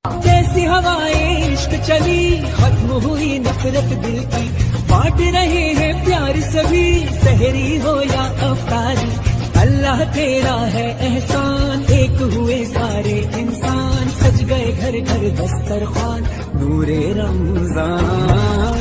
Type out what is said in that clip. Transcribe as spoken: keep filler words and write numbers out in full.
जैसी हवाएं इश्क चली, खत्म हुई नफरत दिल की, बांट रहे हैं प्यार सभी, सहरी हो या अफ्तारी। अल्लाह तेरा है एहसान, एक हुए सारे इंसान, सज गए घर घर दस्तरखान, नूरे रमजान।